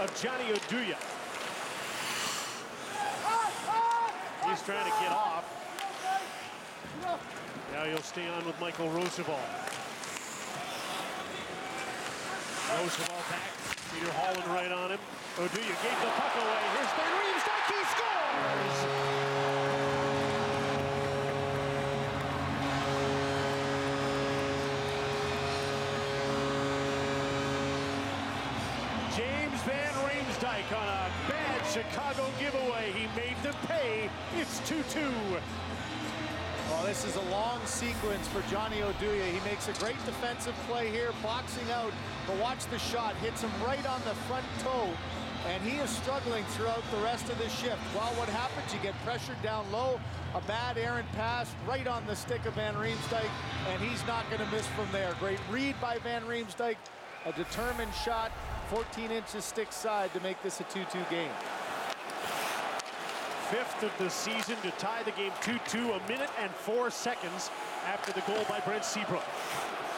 of Johnny Oduya. He's trying to get off. Now he'll stay on with Michael Roosevelt. Roosevelt back. Peter Holland right on him. Oduya gave the puck away. Here's Van Riemsdyk. He scores! James Van Riemsdyk on a bad Chicago giveaway. He made them pay. It's 2-2. Well, this is a long sequence for Johnny Oduya. He makes a great defensive play here, boxing out, but watch the shot. Hits him right on the front toe, and he is struggling throughout the rest of the shift. Well, what happens? You get pressured down low, a bad errant pass right on the stick of Van Riemsdyk, and he's not going to miss from there. Great read by Van Riemsdyk, a determined shot, 14 inches stick side to make this a 2-2 game. 5th of the season to tie the game 2-2, a minute and 4 seconds after the goal by Brent Seabrook.